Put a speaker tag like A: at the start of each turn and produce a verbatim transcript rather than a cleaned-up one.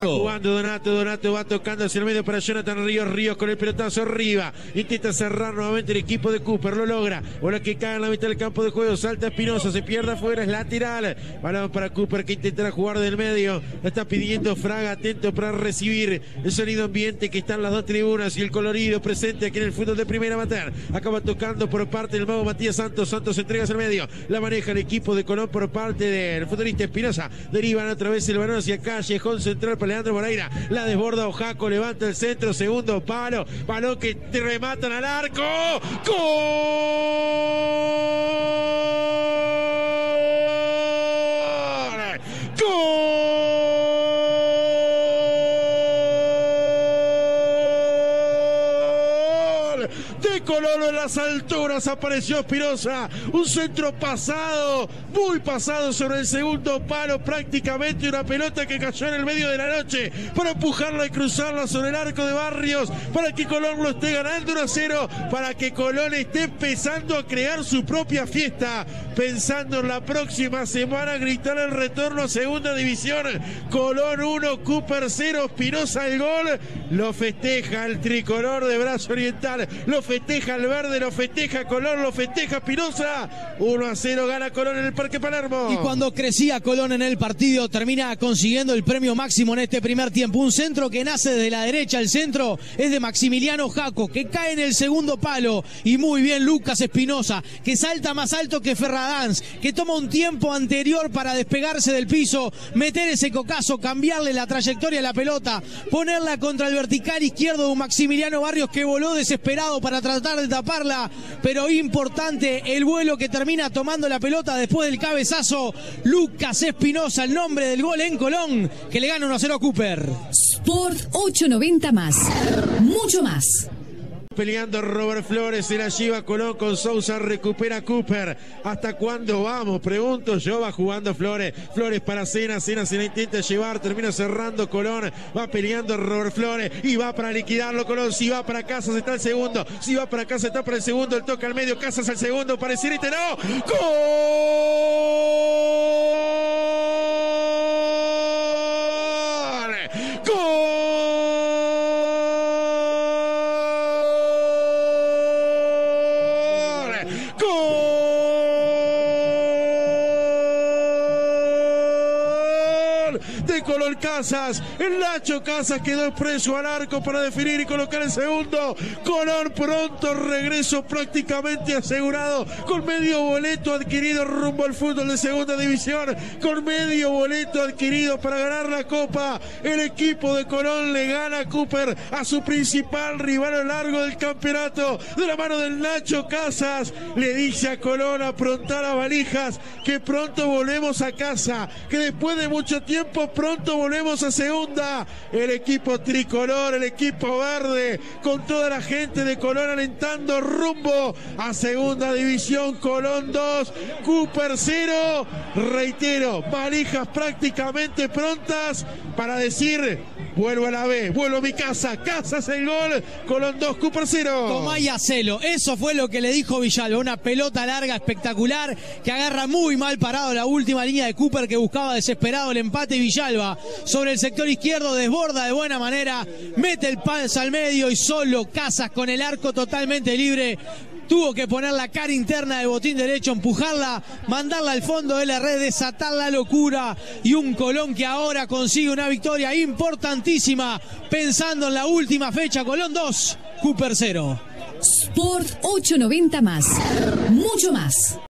A: Jugando Donato, Donato va tocando hacia el medio para Jonathan Ríos, Ríos con el pelotazo arriba, intenta cerrar nuevamente el equipo de Cooper, lo logra, bola que cae en la mitad del campo de juego, salta Espinosa, se pierde afuera, es lateral, balón para Cooper que intentará jugar del medio, está pidiendo Fraga, atento para recibir el sonido ambiente que está en las dos tribunas y el colorido presente aquí en el fútbol de Primera Amateur, acaba tocando por parte del mago Matías Santos, Santos entrega hacia el medio, la maneja el equipo de Colón por parte del futbolista Espinosa, derivan otra vez el balón hacia Callejón Central para Leandro Moreira, la desborda Ojaco, levanta el centro, segundo palo, balón que te rematan al arco, ¡gol! ¡Gol! De Colón en las alturas apareció Espinosa, un centro pasado, muy pasado sobre el segundo palo, prácticamente una pelota que cayó en el medio de la noche para empujarla y cruzarla sobre el arco de Barrios, para que Colón lo esté ganando uno a cero, para que Colón esté empezando a crear su propia fiesta, pensando en la próxima semana gritar el retorno a segunda división. Colón uno, Cooper cero, Espinosa el gol, lo festeja el tricolor de Brazo Oriental, lo festeja el verde, lo festeja Colón, lo festeja Espinosa, uno a cero gana Colón en el Parque Palermo.
B: Y cuando crecía Colón en el partido, termina consiguiendo el premio máximo en este primer tiempo. Un centro que nace desde la derecha, el centro es de Maximiliano Jaco, que cae en el segundo palo, y muy bien Lucas Espinosa, que salta más alto que Ferradanz, que toma un tiempo anterior para despegarse del piso, meter ese cocazo, cambiarle la trayectoria a la pelota, ponerla contra el vertical izquierdo de un Maximiliano Barrios que voló desesperado para tratar de taparla, pero importante el vuelo que termina tomando la pelota después del cabezazo. Lucas Espinosa, el nombre del gol en Colón, que le gana uno a cero a Cooper.
C: Sport ochocientos noventa más, mucho más.
A: Peleando Robert Flores, se la lleva Colón con Sousa, recupera Cooper. ¿Hasta cuándo vamos? Pregunto yo, va jugando Flores. Flores para Cena, Cena se la intenta llevar, termina cerrando Colón. Va peleando Robert Flores y va para liquidarlo Colón. Si va para Casas está el segundo. Si va para Casas está para el segundo. El toca al medio, Casas al segundo. Pareciera y te no. ¡Gol! ¡Gol! De Colón Casas, el Nacho Casas quedó preso al arco para definir y colocar el segundo. Colón pronto, regreso prácticamente asegurado, con medio boleto adquirido rumbo al fútbol de segunda división, con medio boleto adquirido para ganar la copa. El equipo de Colón le gana a Cooper, a su principal rival a lo largo del campeonato, de la mano del Nacho Casas. Le dice a Colón aprontar a valijas, que pronto volvemos a casa, que después de mucho tiempo pronto volvemos a segunda. El equipo tricolor, el equipo verde, con toda la gente de Colón alentando rumbo a segunda división. Colón dos, Cooper cero. Reitero, valijas prácticamente prontas para decir: vuelvo a la B, vuelvo a mi casa, Casas el gol, Colón dos, Cooper cero.
B: Tomá y hacelo, eso fue lo que le dijo Villalba, una pelota larga espectacular que agarra muy mal parado la última línea de Cooper, que buscaba desesperado el empate. Villalba sobre el sector izquierdo desborda de buena manera, mete el pase al medio y solo Casas con el arco totalmente libre. Tuvo que poner la cara interna de botín derecho, empujarla, mandarla al fondo de la red, desatar la locura, y un Colón que ahora consigue una victoria importantísima, pensando en la última fecha. Colón dos, Cooper cero.
C: Sport ochocientos noventa más, mucho más.